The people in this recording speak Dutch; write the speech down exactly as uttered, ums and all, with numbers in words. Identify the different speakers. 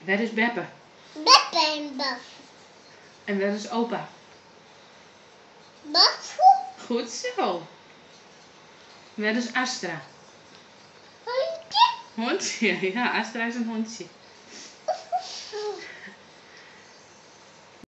Speaker 1: Waar is Beppe?
Speaker 2: Beppe en Baf.
Speaker 1: En waar is opa?
Speaker 2: Bafo.
Speaker 1: Goed zo. Waar is Astra?
Speaker 2: Hondje.
Speaker 1: Hondje, ja, Astra is een hondje.